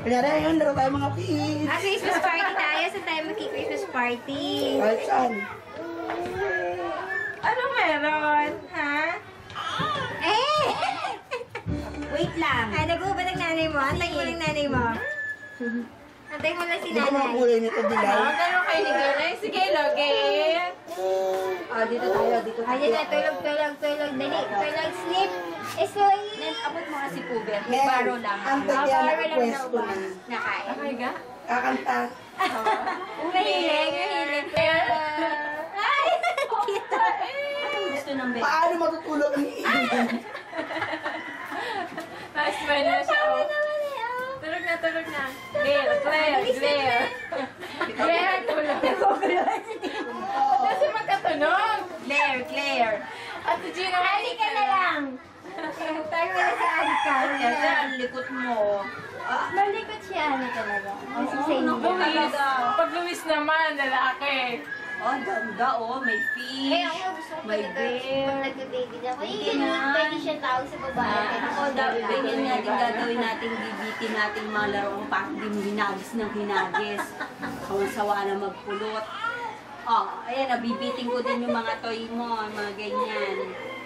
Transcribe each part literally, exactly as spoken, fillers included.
Kunyari, ngayon, laro tayo mga kids. Ah, Christmas party tayo. Saan tayo mag-Christmas party? Kahit saan. Ano meron? Ha? Eh! Wait lang. Ay, nag-uubad ang nanay mo. Antay mo ng nanay mo. Antay mo lang si Hindi ko mga nanay. kulay nito, Bilay. Oo, ganun kayo ni Gulay. Sige, Logan. Ah, dito tayo, dito tayo. Ayun na, tulog, tulog, tulog. Dali, tulog, sleep. Sleep. Abot mo kasi po, Ber. Ngayon, Baro lang. ang Ah, tagyan baro na lang pwesto daw ba? na. Nakain. Okay ga? Kakanta. Mahilig, mahilig. Ay! Kita. Anong gusto ng Ber? Paano matutulog ang iiwan? Nice friend na siya. Sabi oh. naman eh, oh. Tulog na, tulog na. Claire, Claire, Claire. Claire, tulog. Kasi magkatunog. Claire, Claire. At si Gino, Ali ka na lang. Tayo na sa Alika. Kasi ang likot mo. Malikot siya, ano talaga. Kasi sa inyo. Luis. Pag Luis naman, lalaki. Oh, ganda oh, may Eh, fish. ako gusto ko May talaga. bear. Pag nag-baby na ako, eh, Hindi ganun, na. pwede siya tawag sa babae. Ah, ako, dapat ganyan natin gagawin natin, bibitin natin mga larong pang di mo hinagis ng hinagis. Sawa-sawa na magpulot. Oh, ayan, nabibitin ko din yung mga toy mo, mga ganyan.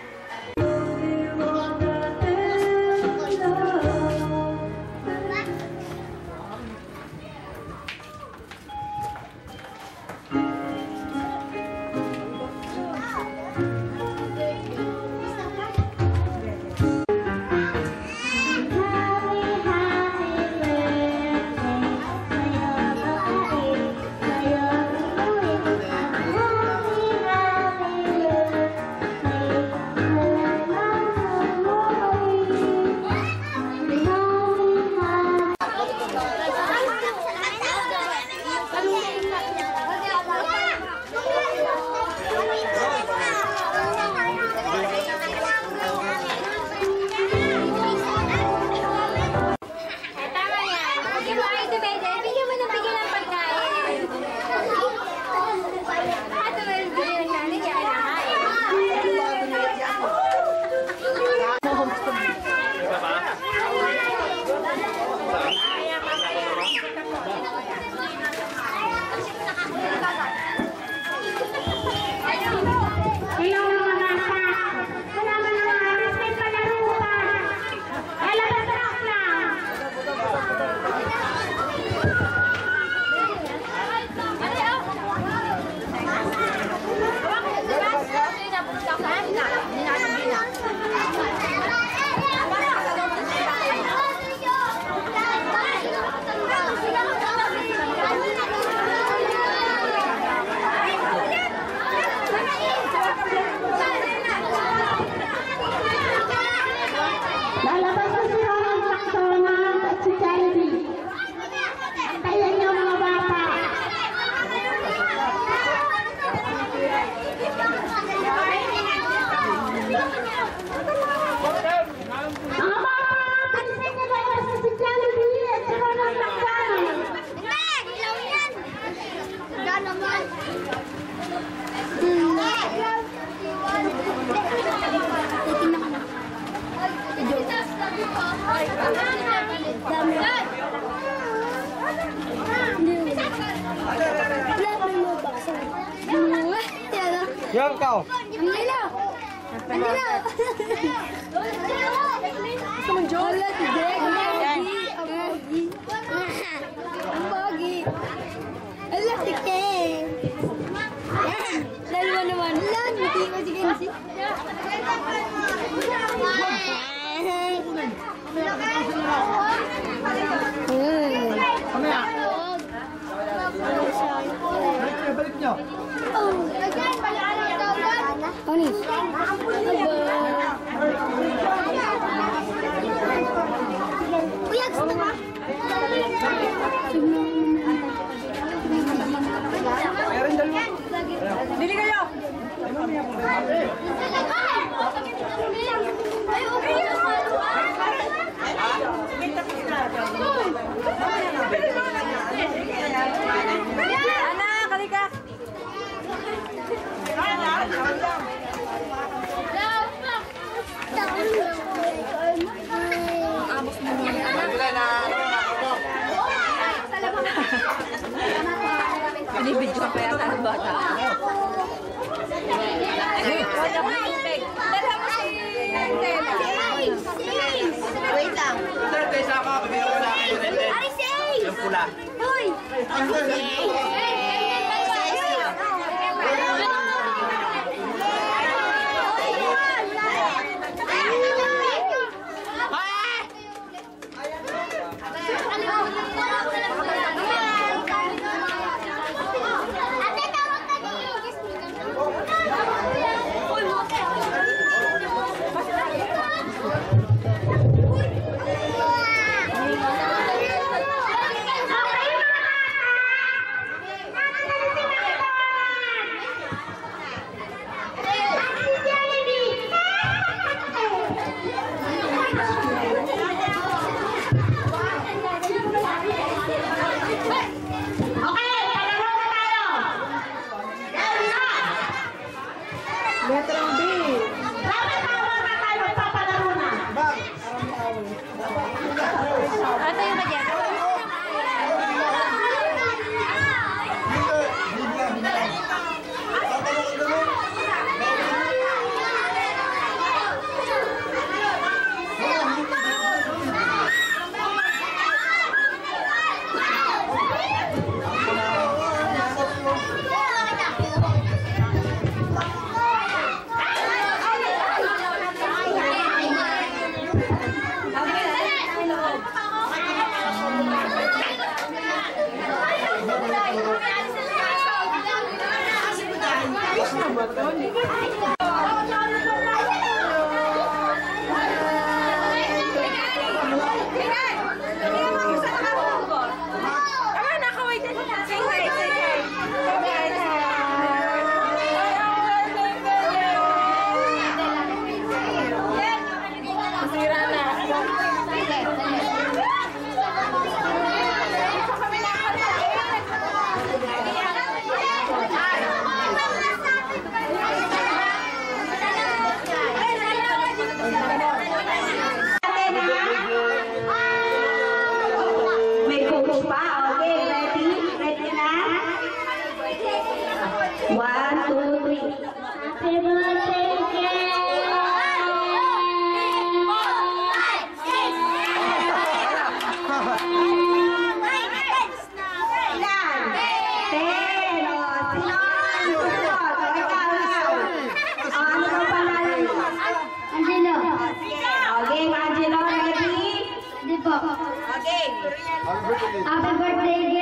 Yan kau. Andila! Andila! Gusto mong joke? Wala, hindi. Ang pogi. Ang pogi. Ang pogi. Ala, si Ken. Dalawa naman. Ala, hindi ko si Ken. Mamaya. Balik nyo. Oh, again, pala-alam daw ba? Onis. Kuya, gusto ba? Meron dalawa. Bili kayo! Ay, okay. Anak, halika! Hello? Binibidyo pa yata ng bata. Wala mo yung bag. Dala mo si... Wait lang. Sir, kaysa ako, bibigyan ko na kayo rin din. Yung pula. Hoy! Happy birthday,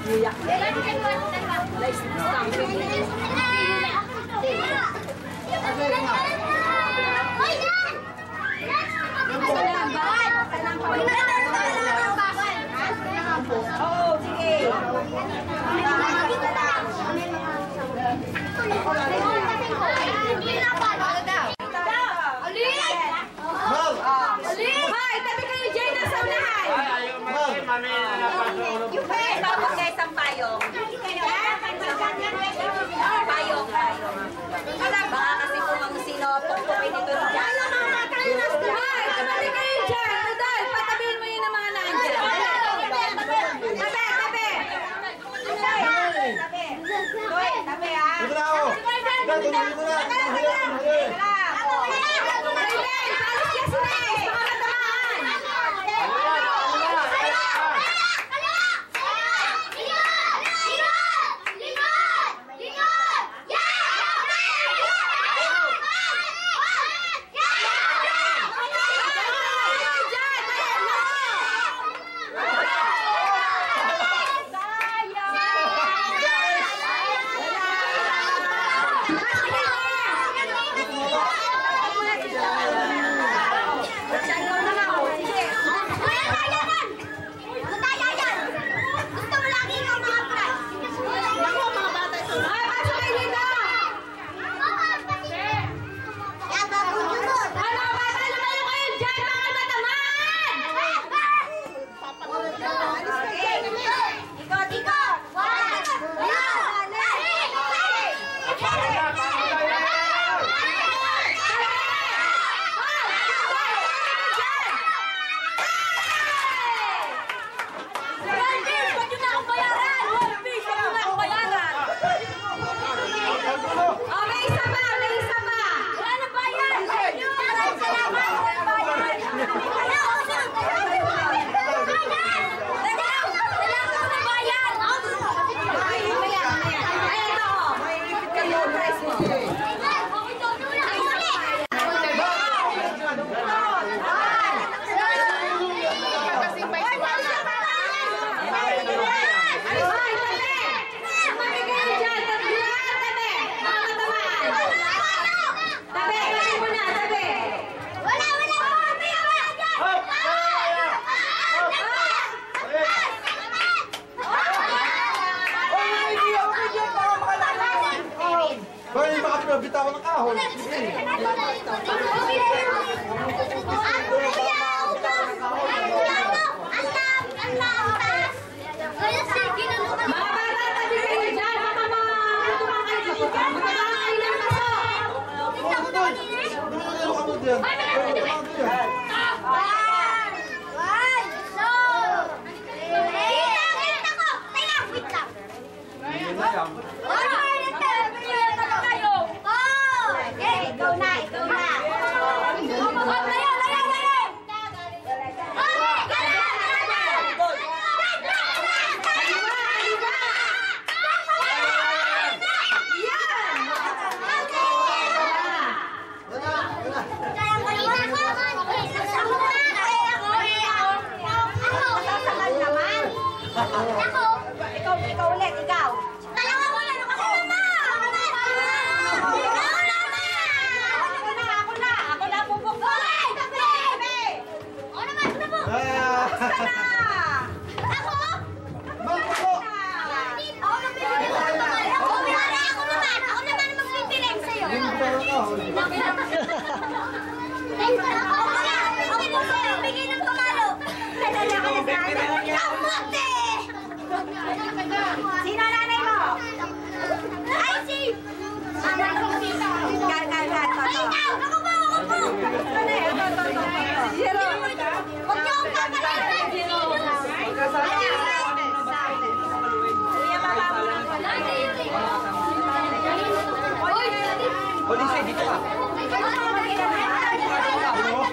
Oo, sige. Hoy, tabi kayo dyan, nasa unahan. Tapos guys, ang payong. Payong, payong. Baka kasi kung ang sino, pukpukin ito rin dyan. Hoy, tabi kayo dyan. Udol, patabihin mo yun ang mga nandyan. Tabi, tabi. Tabi. Hoy, tabi ha. Dito na ako. Dito, dito na. Hoy, baka pinabitawan ng kahon. Mga bata, tabi kayo dyan. Baka matutukan kayo dito. Matutukan kayo ng kaso. Ano ka mo dyan? Ikaw na, ikaw na. Ikaw, ikaw ulit, ikaw. Ako na, ako na pupukpok. Sino nanay mo? Ay, si! Kal, kal, kal, toto. Ako po, ako po! Ano eh? Ito, ito, ito. Zero. Huwag niyo akong papalayan. Zero. Hoy, dito ka.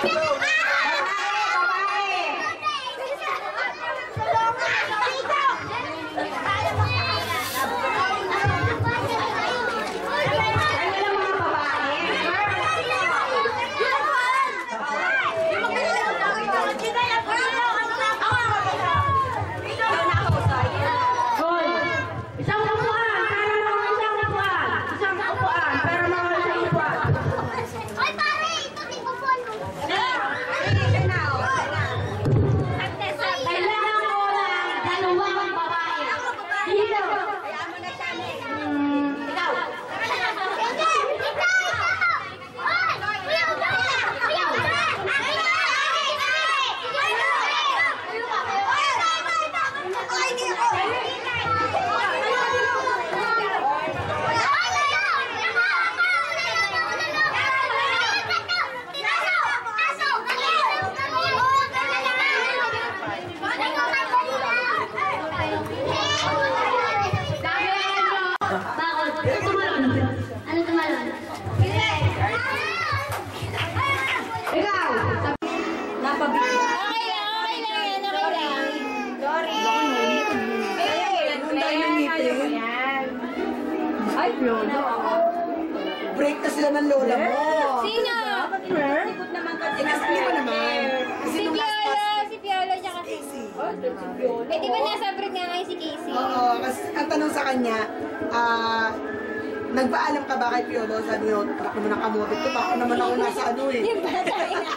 Break na sila ng lola mo. Sino? Sikot naman kasi. Eh, kasi di ba naman? Kasi Si nung last Piolo, last si Piolo tsaka si... Casey. Eh, di ba nasa break nga ngayon si Casey? Oo, kasi ang tanong sa kanya, ah, nagpaalam ka ba kay Piolo? Sabi niyo, tarak naman ang kamote ko, baka naman ako nasa ano eh. Yung bata tayo na.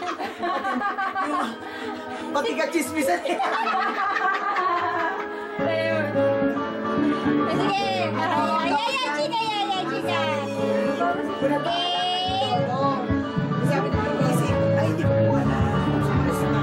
Pati ka chismisan eh. Sige. Ay, ay, ay, chika, ay, ay, chika. Okay. Oo. Sabi niya kay Casey, ay hindi ko po alam. Mas na.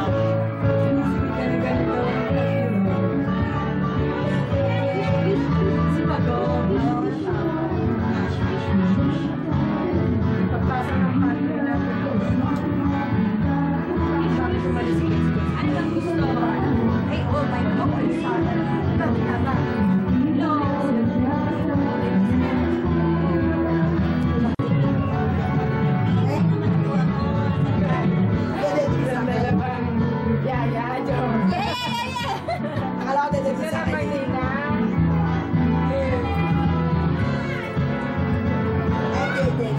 Akala ko dede sa akin. Ay, dede.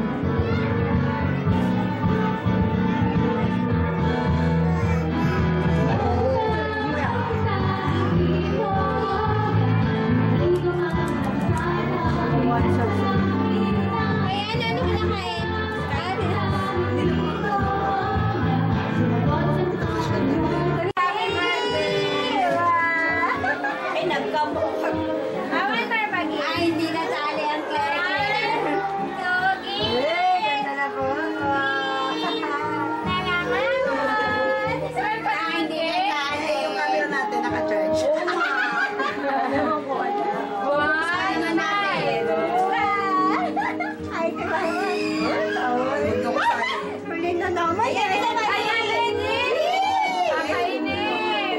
Ayan, ano mo nakain? Ay, nagkamukha. Awan tayo pagi. Ay, hindi na sali ang Claire. Yogi. Ganda na po. Salamat. Ay, hindi na sali. Yung camera natin naka-charge. One, nine. Ay, Ay, ito ko tayo. huli na naman. Ayan, ayan, ayan. Kakainis.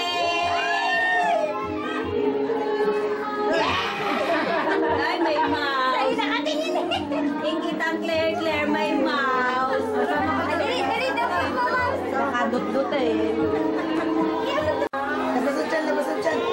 Ay, may Sa'yo mouse. nakatingin eh. Ingit ang Claire, Claire, may mouse. Dali, dali, dali, mama. Nakadut-dut eh. Labas ang tiyan, labas ang tiyan.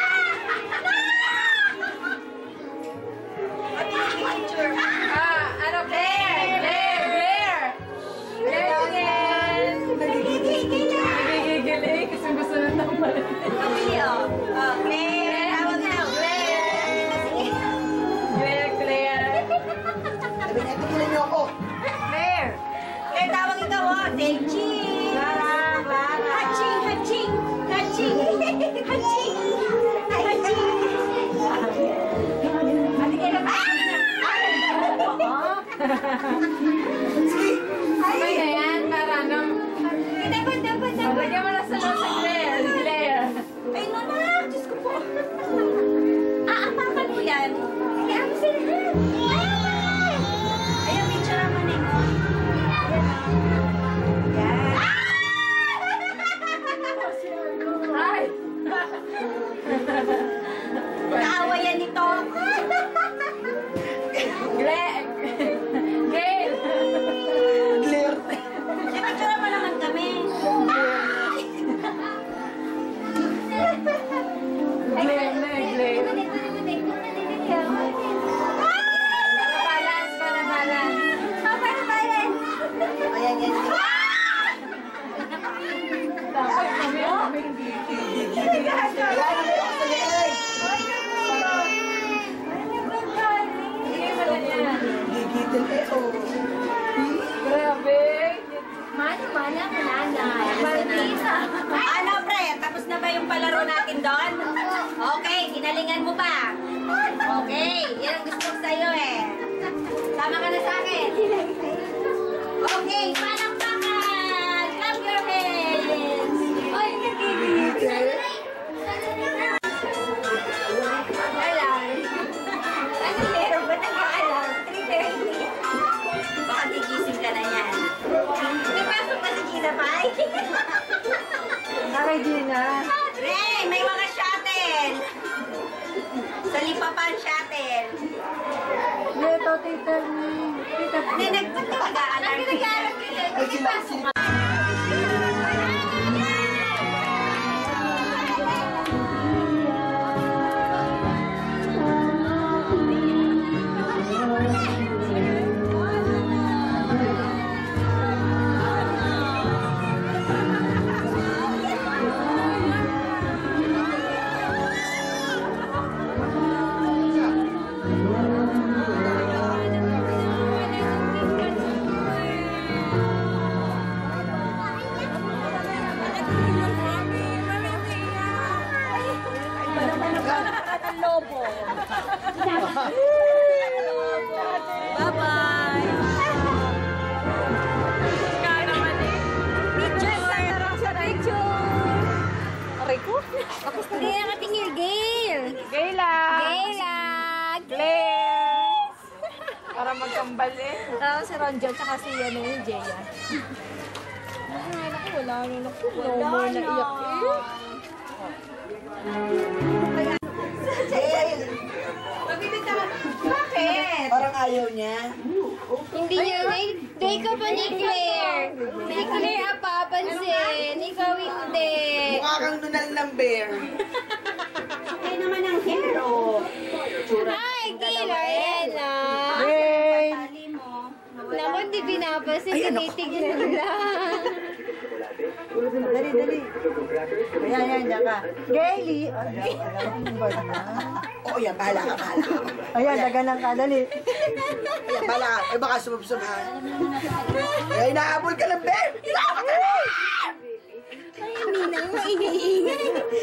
Ah, ano, Claire? Claire, Claire! Claire again! Nagigigil. Nagigigilig kasi gusto na naman. Kapili, oh. Oh, Claire, tawag na, Claire. Claire, Claire. Sabi niya, tigilan niyo ako. Claire. Claire, tawag ikaw, oh. Deching. Clara, Clara. Haching, haching. Haching. Haching. Haching. Ate, kaya na. Sige. Ay, ayan, para ano. Dapat, dapat, dapat. Lagyan mo na sa loob si Claire. Si Claire. Ay, nana. Diyos ko po. Aapakan mo yan. Kaya mo sila. Ayan, picture naman eh. Yan. Ay! Naawayan nito. Claire! Claire! naman ang nanay. Martita. Ano, pre? Tapos na ba yung palaro natin doon? Okay, ginalingan mo ba? Okay, yan ang gusto ko sa'yo eh. Tama ka na sa akin. Okay, palakpakan! Clap your hands! Oy, Alam. Ano meron ba nag-aalam? three thirty. baka gigising ka na yan. Ipasok pa si Gina Pai. Nakay Gina. Ray, may mga shuttle! Sa lipapan shuttle. Ito, tita. Tita. Hindi, nagpatawag-aalarm ka. Ay, sila, sila. Bye-bye! Hindi na katingil, Gail. Gayla! Gayla. Claire! Para magkambal eh. Tapos si Ronjo, tsaka si ano yung Jeya. Ay, naku, wala na naku. No more na iyak eh. Bakit? Parang ayaw niya. Hindi yun. Day, day ka pa ni Claire. Si Claire ang papansin. Ikaw hindi. Mukha kang nunal ng bear. Kayo naman ang hero. Hi, Gail. Ayan na. Hey! Tali mo. Naku, hindi pinapansin. Tinitignan lang. Dali, dali. Ayan, ayan, diyan ka. Gaily! Oo, yan, bahala ka, bahala ka. Ayan, daganan ka, dali. Ayan, bahala ka. Eh, baka sumubsob ha. Ay, inaabol ka ng bear! Inaabol ka ng bear! Ay, Ninang, maingay-ingay.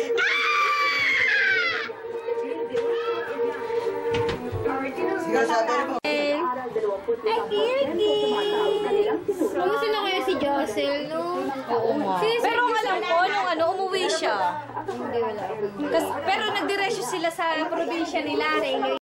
Sige, sabi mo. Ay, Kirky! Kamusta na kaya si Jocel, no? Oo nga. Pero ang alam ko, nung ano, umuwi siya. Hindi, wala. Kas, pero nagdiretso sila sa probinsya nila.